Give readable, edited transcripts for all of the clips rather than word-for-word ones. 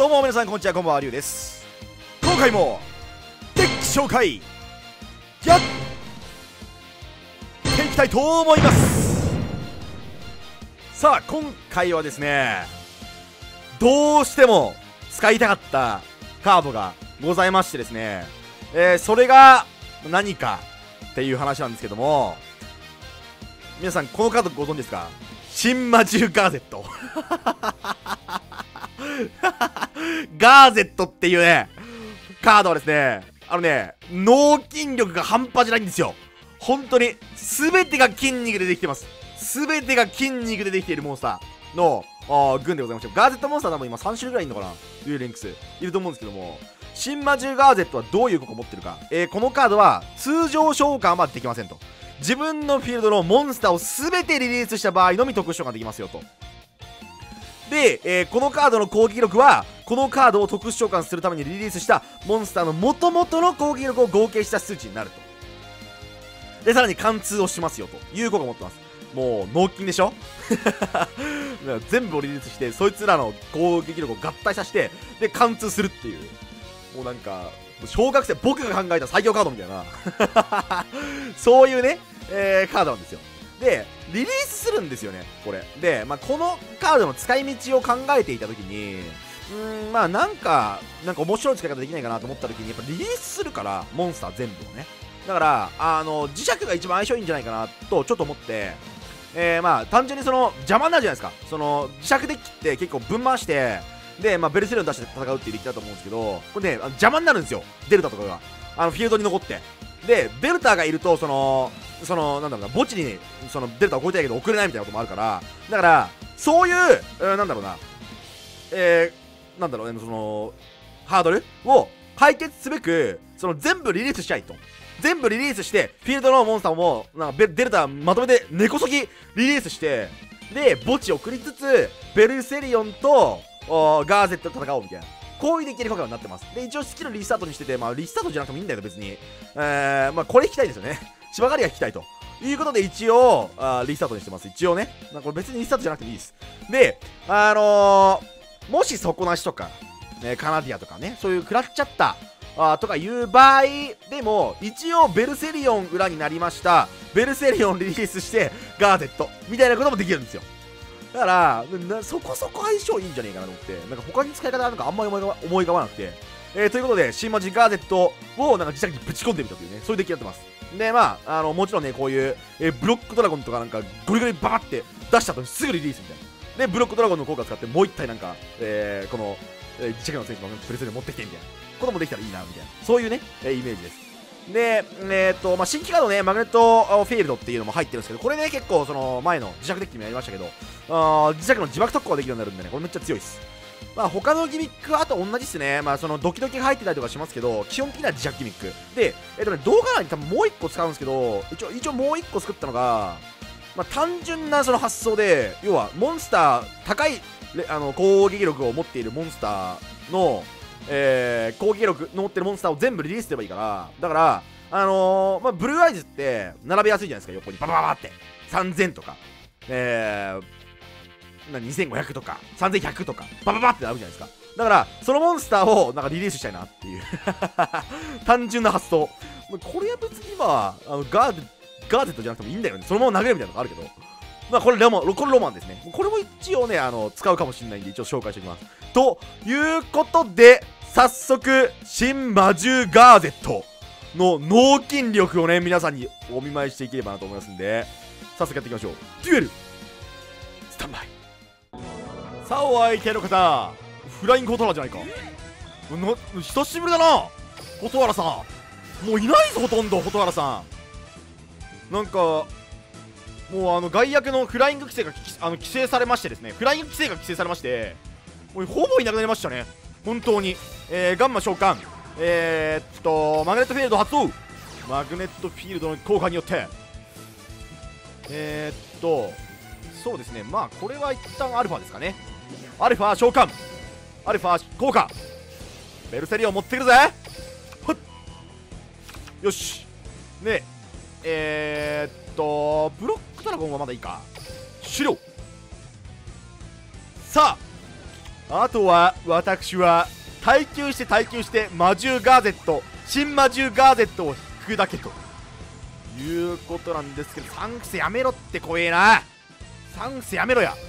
どうも皆さんこんにちは、こんばんは、りゅうです。今回もデッキ紹介やっていきたいと思います。さあ今回はですね、どうしても使いたかったカードがございましてですね、それが何かっていう話なんですけども、皆さんこのカードご存知ですか？新魔獣ガーゼットガーゼットっていうねカードはですね、脳筋力が半端じゃないんですよ。本当に全てが筋肉でできてます。全てが筋肉でできているモンスターの軍でございまして、ガーゼットモンスター多分今3種類ぐらいいるのかな、デュエルリンクスいると思うんですけども、新魔獣ガーゼットはどういう効果を持ってるか、このカードは通常召喚はできませんと。自分のフィールドのモンスターを全てリリースした場合のみ特殊召喚できますよと。で、このカードの攻撃力はこのカードを特殊召喚するためにリリースしたモンスターの元々の攻撃力を合計した数値になると。でさらに貫通をしますよという効果を持ってます。もう脳筋でしょ全部をリリースしてそいつらの攻撃力を合体させて、で貫通するっていう、もうなんか小学生僕が考えた最強カードみたいなそういうね、カードなんですよ。でリリースするんですよねこれで、このカードの使い道を考えていた時に、なんか面白い使い方できないかなと思った時に、やっぱリリースするからモンスター全部をね、だから磁石が一番相性いいんじゃないかなとちょっと思って、単純にその邪魔になるじゃないですか。その磁石デッキって結構分回してで、ベルセリオン出して戦うっていうデッキだと思うんですけど、これね邪魔になるんですよ、デルタとかがフィールドに残って。でデルタがいるとそのなんだろうな、墓地にそのデルタを超えたいけど送れないみたいなこともあるから、だからそういう、なんだろうな、なんだろうね、そのハードルを解決すべくその全部リリースしたいと。全部リリースしてフィールドのモンスターもなんかデルタまとめて根こそぎリリースして、で墓地を送りつつベルセリオンとガーゼットで戦おうみたいな、こういうデッキに効果になってます。で一応スキルリスタートにしてて、リスタートじゃなくてもいいんだけど別に、これ引きたいですよね。芝刈りが引きたいということで一応リスタートにしてます。一応ね、これ別にリスタートじゃなくてもいいです。でもし底なしとか、カナディアとかね、そういう食らっちゃったとかいう場合でも一応ベルセリオン裏になりました、ベルセリオンリリースしてガーゼットみたいなこともできるんですよ。だからそこそこ相性いいんじゃねえかなと思って、他に使い方あんまり思い浮かばなくて、ということで新魔獣ガーゼットを磁石にぶち込んでみたというね、そういうデッキやってます。でもちろんねこういう、ブロックドラゴンとかゴリゴリババって出した後にすぐリリースみたいな。でブロックドラゴンの効果を使ってもう一体この、磁石の選手のプレスに持ってきてみたいなこともできたらいいなみたいな、そういうね、イメージです。で新規カードね、マグネットフィールドっていうのも入ってるんですけど、これね結構その前の磁石デッキにもやりましたけど、磁石の自爆特攻ができるようになるんでね、これめっちゃ強いです。他のギミックはあと同じっすね。そのドキドキが入ってたりとかしますけど、基本的には磁石ギミックで、動画内に多分もう1個使うんですけど、一応もう1個作ったのが、単純なその発想で、要はモンスター高い攻撃力を持っているモンスターの攻撃力の持ってるモンスターを全部リリースすればいいから、だからブルーアイズって並べやすいじゃないですか、横にババババって3000とか2500とか3100とかバババってなるじゃないですか。だからそのモンスターをリリースしたいなっていう単純な発想。これは別にガーゼットじゃなくてもいいんだよね、そのまま投げるみたいなのがあるけど、これロマンですね。これも一応ね使うかもしれないんで一応紹介しておきます。ということで早速新魔獣ガーゼットの脳筋力をね皆さんにお見舞いしていければなと思いますんで、早速やっていきましょう。デュエルスタンバイ。さあお相手の方、フライングホトラじゃないか。久しぶりだな蛍原さん。もういないぞほとんど。蛍原さんもう外役のフライング規制が規制されましてですね、フライング規制が規制されまして、もうほぼいなくなりましたね本当に。ガンマ召喚、マグネットフィールド発動。マグネットフィールドの効果によってそうですね、これは一旦アルファですかね。アルファ召喚、アルファ効果、ベルセリオン持ってくるぜ。よしね、ブロックドラゴンはまだいいか。終了。さあとは私は耐久して魔獣ガーゼット、新魔獣ガーゼットを引くだけということなんですけど、サンクスやめろって怖えな。サンクスやめろや。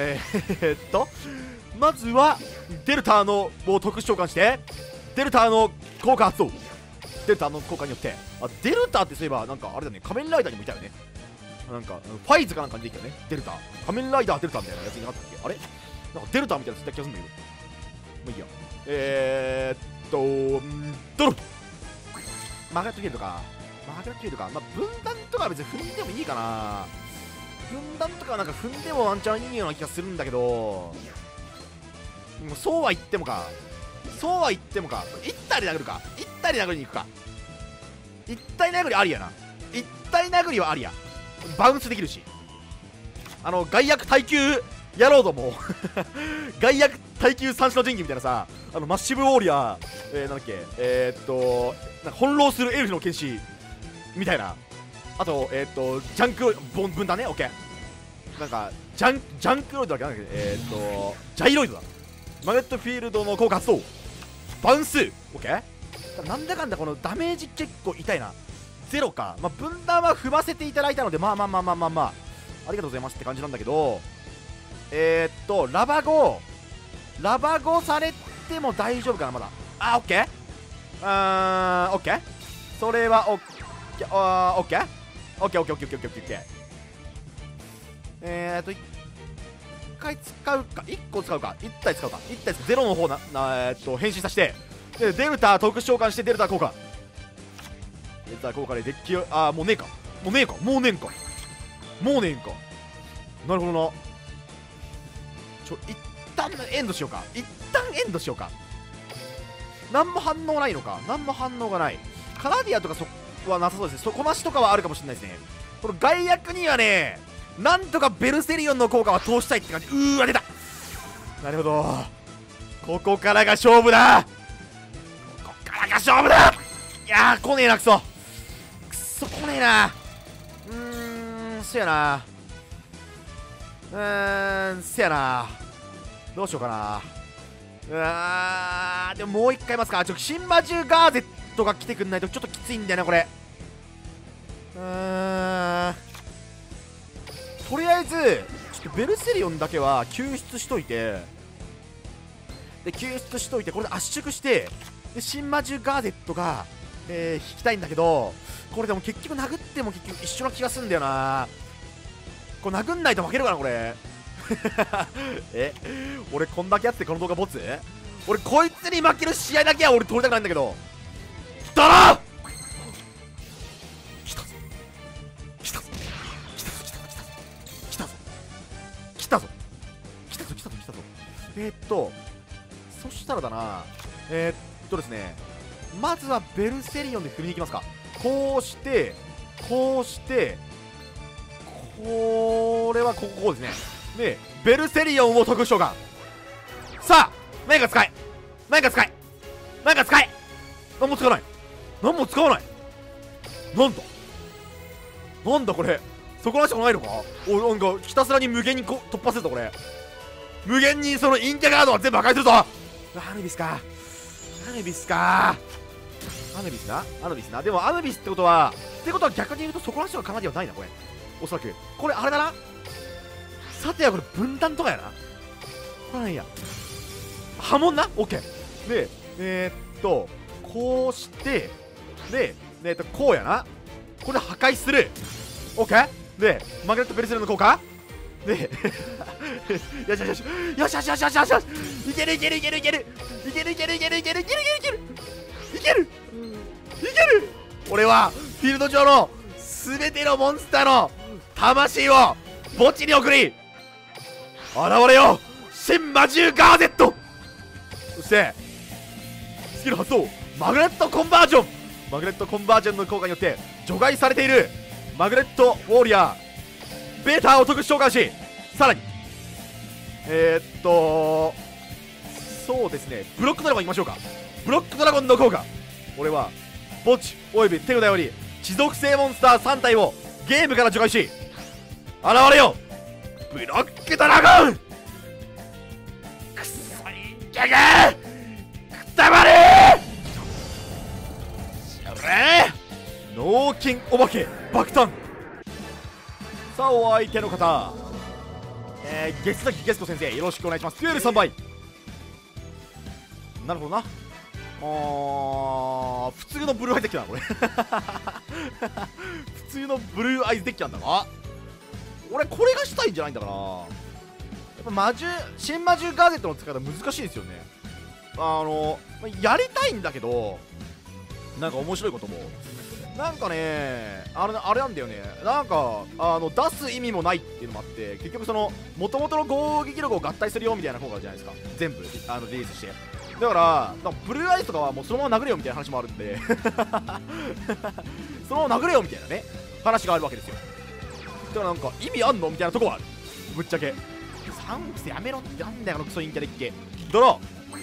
まずはデルタのを特殊召喚してデルタの効果発動。デルタの効果によって、デルタってそういえばなんかあれだね、仮面ライダーにもいたよね。なんかファイズかなんかにできたよね、デルタ。仮面ライダーデルタみたいなやついなかったっけ。あれなんかデルタみたいなやついた気がするんだけど、もういいや。ドロッマグネットキルとかまあ分断とかは別に踏んでもいいかな。分断とかはなんか踏んでもワンチャンいいような気がするんだけど、もうそうは言ってもか一体で殴るか、一体で殴りに行くか。一体殴りありやな。一体殴りはありや。バウンスできるし、外役耐久野郎ども外役耐久三種の神器みたいなさ、マッシブウォーリアー、なんだっけ、なんか翻弄するエルフの剣士みたいな。あとジャンク分だね。オッケー。なんかジャンクロイドだっけ、なんだっけ、ジャイロイドだ。マグネットフィールドの効果発動、バウンス。オッケー。なんだかんだこのダメージ結構痛いな。ゼロか。まあ分断は踏ませていただいたので、まあありがとうございますって感じなんだけど、ラバゴされても大丈夫かな、まだ。オッケー。オッケー。それはオッケー。オッケー。1回使うか、1個使うか、1体使うか、ゼロの方変身させて、でデルタ特殊召喚してデルタ効果でデッキを、もうねえんか。なるほどな。一旦エンドしようか。何も反応ないのか。何も反応がない。カナディアとかはなさそうですね。底なしとかはあるかもしれないですね。この外役にはね、なんとかベルセリオンの効果は通したいって感じ。出た。なるほど。ここからが勝負だ。いやー、来ねえな、くそ来ねえな。そやな。どうしようかな。でももう一回いますか。新魔獣ガーゼットが来てくんないとちょっときついんだよな、これ。とりあえずちょっとベルセリオンだけは救出しといて、これで圧縮して、で新魔獣ガーゼットが、引きたいんだけど、これでも結局殴っても結局一緒な気がすんだよな。これ殴んないと負けるかな、これ俺こんだけやってこの動画ボツ。俺こいつに負ける試合だけは俺取りたくないんだけど。だろ来たぞ。そしたらだな、ですね、まずはベルセリオンで振りに行きますか。こうしてこれはこうですね。でベルセリオンを特殊召喚。さあ何か使え。何も使わない。なんだこれ、そこらしかないのか。なんかひたすらに無限に突破するぞ。これ無限にそのインキャガードは全部破壊するぞ。アヌビスな。でもアヌビスってことは逆に言うとそこらしかカナディはないな、これ。おそらくこれあれだな。さてはこれ分断とかやな。これなんや波紋な。オッケーでこうしてでこうやな。これで破壊する。オッケーでマグネットベルセルの効果でよしいける。俺はフィールド上の全てのモンスターの魂を墓地に送り、現れよ新魔獣ガーゼット。そしてスキル発動、マグネットコンバージョンの効果によって除外されているマグネットウォーリアーベータを特殊召喚し、さらにそうですね、ブロックドラゴンいきましょうか。ブロックドラゴンの効果、俺は墓地および手札より地属性モンスター3体をゲームから除外し、現れよブロックドラゴン。くそけくたばれ脳筋お化け爆誕。さあお相手の方、月崎ゲスト先生よろしくお願いします。デュエル3倍。なるほどな。普通のブルーアイズデッキだなこれ普通のブルーアイズデッキなんだが、俺これがしたいんじゃないんだから。やっぱ新魔獣ガーゼットの使い方難しいですよね。やりたいんだけど、なんか面白いこともなんかね、あれなんだよね。なんか出す意味もないっていうのもあって、結局その元々の攻撃力を合体するよみたいな効果じゃないですか、全部リリースして。だからブルーアイスとかはもうそのまま殴れよみたいな話もあるんでそのまま殴れよみたいなね話があるわけですよ。だからなんか意味あんのみたいなとこはある、ぶっちゃけ。サンクスやめろってなんだよこのクソ陰キャデッキ。ドロ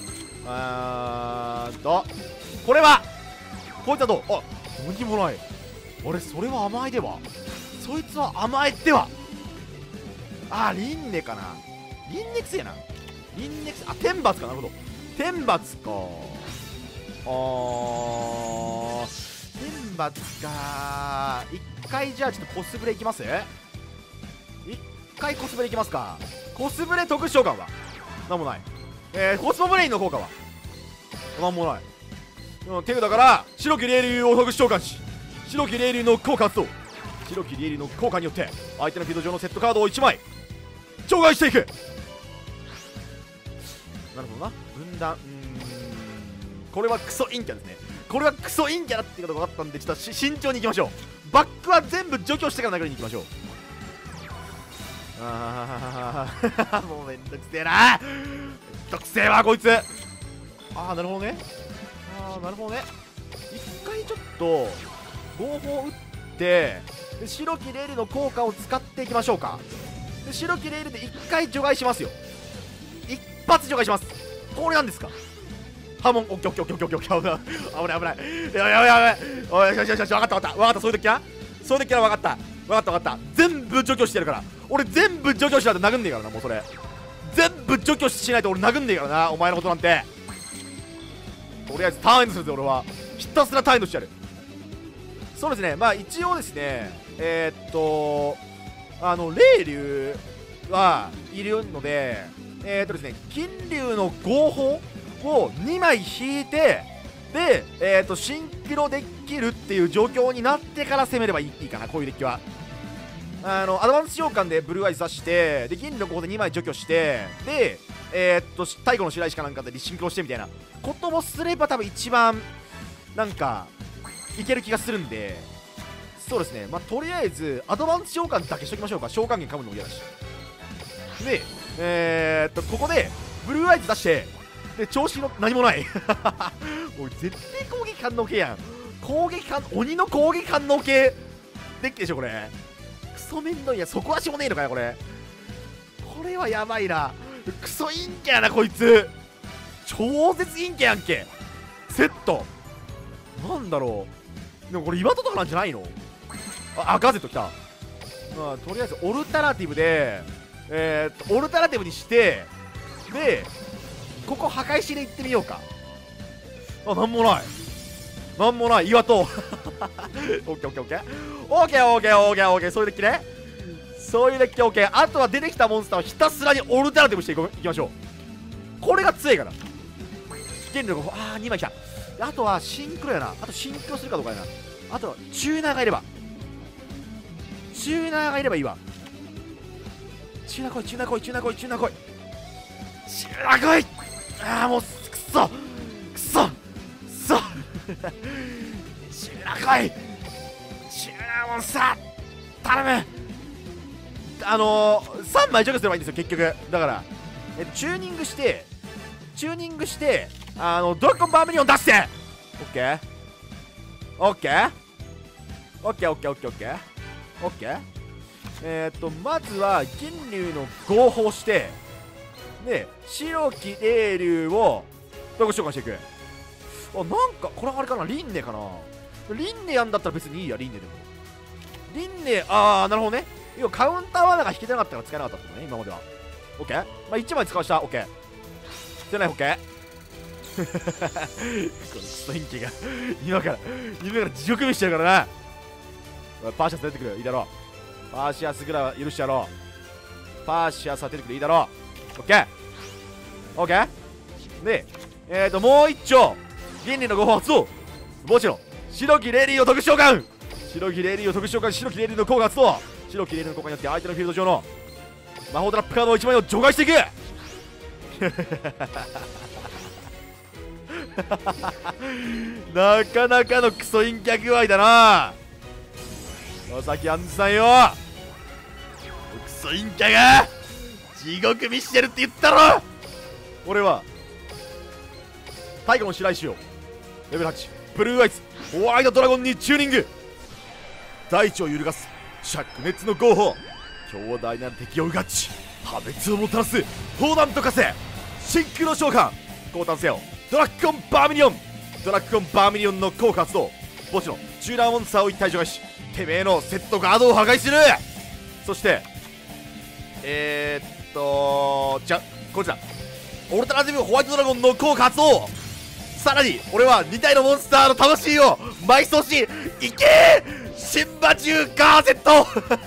ーこれはこいつはどう。あ、どうにもない。俺それは甘えでは、そいつは甘えでは。リンネかな。リンネくせえな。リンネくせえ。天罰か。なるほど、天罰か。天罰か。一回じゃあちょっとコスプレいきます。一回コスプレいきますか。コスプレ特殊召喚はなんもない。コスモブレインの効果はなんもない。手札から白き霊竜を特殊召喚し、白き霊竜の効果発動。白き霊竜の効果によって相手のフィールド上のセットカードを1枚除外していく。なるほどな。分断。これはクソ陰キャですね。これはクソ陰キャだっていうことが分かったんで、ちょっと慎重にいきましょう。バックは全部除去してから殴りに行きましょう。もうめんどくせえな。めんどくせえわこいつ。なるほどね。なるほどね。一回ちょっと合法打ってで白きレールの効果を使っていきましょうか。で白きレールで一回除外しますよ。一発除外します。これなんですか。波紋。オッケーオッケーオッケーオッケーオッケー。危ない危ない。やばい。おい、よしよしよし、分かった分かった分かった。そういう時はそういう時は分かった分かった。全部除去してるから。俺全部除去しないと殴んねえからな。もうそれ全部除去しないと俺殴んねえからな、お前のことなんて。とりあえずターンエンドするぜ俺は。ひたすらターンエンドしてやる。そうですね。一応ですね、霊竜はいるので、ですね、金竜の合法を2枚引いて、でシンクロできるっていう状況になってから攻めればいいかな、こういうデッキは。アドバンス召喚でブルーアイズ出して、で銀のここで2枚除去して、で太古の白石かなんかでシンクロしてみたいなことをすれば多分一番なんかいける気がするんで、そうですね。とりあえずアドバンス召喚だけしときましょうか。召喚源かむのも嫌だし。でここでブルーアイズ出して、で調子の何もないおい絶対攻撃反応系やん。鬼の攻撃反応系デッキでしょこれ。クソめんどいや。そこはしょうねえのかよこれ。これはやばいな。クソ陰キャやなこいつ。超絶陰キャやんけ。セットなんだろう。でもこれ岩戸とかなんじゃないの。ガーゼットきた。とりあえずオルタナティブでオルタナティブにして、でここ破壊しに行ってみようか。なんもないなんもない。岩戸オッケーオッケーオッケーオッケーオッケーオッケーオッケー。そういうデッキね。そういうデッキオッケー。あとは出てきたモンスターをひたすらにオルタナティブしていきましょう。これが強いから。現力2枚きた。あとはシンクロやな。あとシンクロするかどうかやな。あとはチューナーがいればいいわ。チューナー来いチューナー来いチューナー来いチューナー来いチューナー来い。もうくそチューナー来いチューナーモンスター頼む。3枚除去すればいいんですよ結局。だからチューニングしてドラゴンバーミリオン出して。オッケーオッケーオッケーオッケーオッケーオッケーオッケー。まずは金龍の合法して、で白き霊竜をどこ召喚していく。なんかこれあれかな、リンネかな。リンネやんだったら別にいいや。リンネでもリンネなるほどね。要はカウンター罠が引けてなかったから使えなかったってことね今までは。オッケー1枚使わした。オッケーてないホッケーこのクソインキが今から地獄見しちゃうからな。パーシャス出てくるいいだろう。パーシャスぐらいは許してやろう。パーシャスは出てくるいいだろう。オッケーオッケーでもう一丁銀鱗の5本発動。もちろん白きレディーを特殊召喚。白きレディーを特殊召喚し白きレディーの効果発動。白きレディーの効果によって相手のフィールド上の魔法トラップカードを1枚を除外していくなかなかのクソ陰キャ具合だな佐々木杏さんよ。クソ陰キャが地獄見してるって言ったろ。俺は太古の白石をレベル8ブルーアイズホワイトドラゴンにチューニング。大地を揺るがす灼熱の合法強大なる敵をうがち破滅をもたらす砲弾と化せシンクロ召喚。降誕せよドラッグオンバーミリオン。ドラッグオンバーミリオンの効果発動。墓地のチューラーモンスターを一体除外し、てめえのセットガードを破壊する。そしてじゃこいつだオルタナティブホワイトドラゴンの効果発動。さらに俺は2体のモンスターの魂を埋葬し、いけーシンバジューガーゼット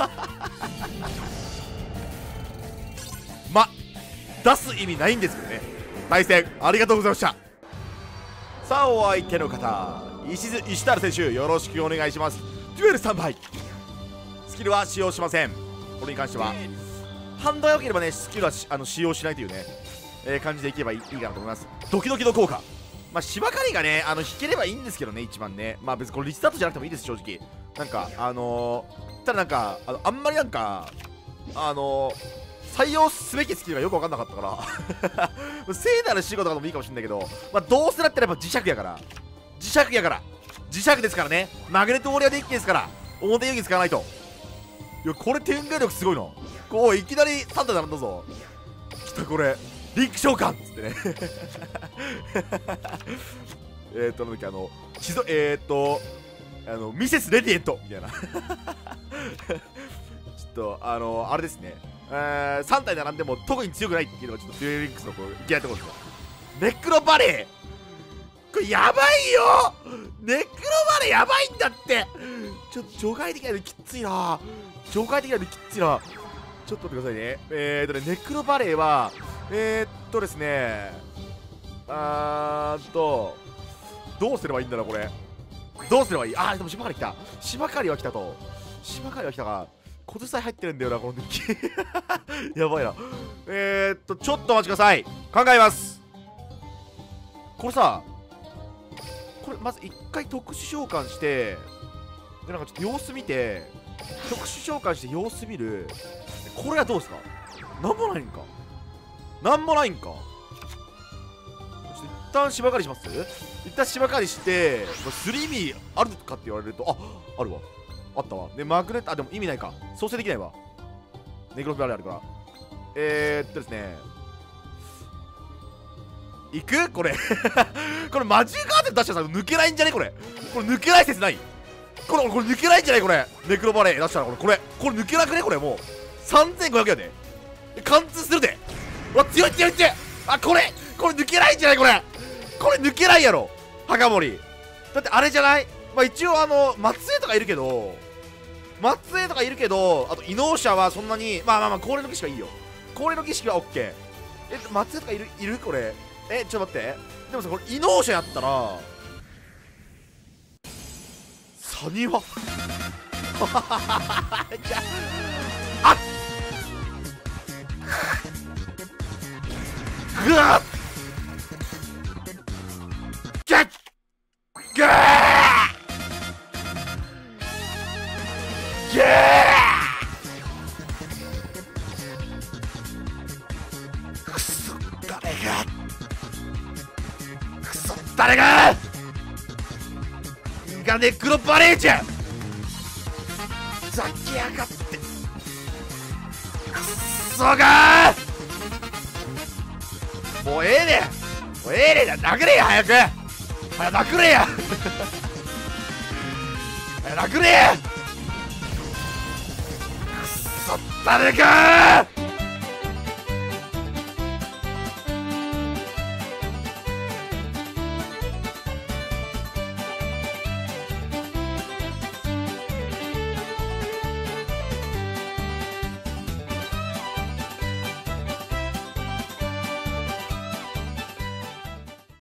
出す意味ないんですけどね。対戦ありがとうございました。さあお相手の方石原選手よろしくお願いします。デュエル3倍スキルは使用しません。これに関してはハンドが良ければねスキルは使用しないというね、感じでいけばいいかなと思います。ドキドキの効果、まあ芝刈りがね引ければいいんですけどね、一番ね。まあ別にこれリスタートじゃなくてもいいです。正直なんかただなんかあんまりなんか採用すべきスキルがよく分かんなかったから聖なる仕事とかでもいいかもしれないけど、まあ、どうせだったらやっぱ磁石やから磁石ですからね。マグネットウォリアーデッキですから表遊戯使わないと。いやこれ展開力すごいな。こういきなり3体並んだぞ。きたこれリンク召喚っつってねなんだっけミセス・レディエントみたいなちょっとあれですね、3体並んでも特に強くないっていうのがちょっとデュエルリンクスのこういけないところですよ。ネックロバレーこれやばいよ。ネックロバレーやばいんだって。ちょっと除外できないのきついな。ちょっと待ってくださいね。ネックロバレーはですねどうすればいいんだろうこれ。どうすればいい。でも芝刈り来た。芝刈りは来たか。小手さえ入ってるんだよなこのデッキやばいな。ちょっとお待ちください。考えます。これさ、これまず一回特殊召喚してでなんかちょっと様子見て、特殊召喚して様子見る。これはどうですか。なんもないんか。ちょっと一旦芝刈りします。一旦芝刈りしてスリーミーあるかって言われるとあるわ。あったわ。でマグネットでも意味ないか。創生できないわ。ネクロフラレあるからですね、いくこれこれマジカーテン出したら抜けないんじゃね。これ抜けない説ない。これ抜けないんじゃない。これネクロバレー出したらこれ抜けなくね。これもう3500やで貫通するで。うわ強い。これ抜けないんじゃない。これ抜けないやろ墓守。だってあれじゃない。まあ一応松江とかいるけどあと異能者はそんなにまあ恒例の儀式はいいよ。恒例の儀式は OK。松江とかいるこれ。ちょっと待って。でもさこれ異能者やったらサニワじゃあぐわっギャッギャーギャーくそ誰がネクロバレーじゃんざきやがってくそがー。もうええねん殴れや早く殴れやくそ誰かー。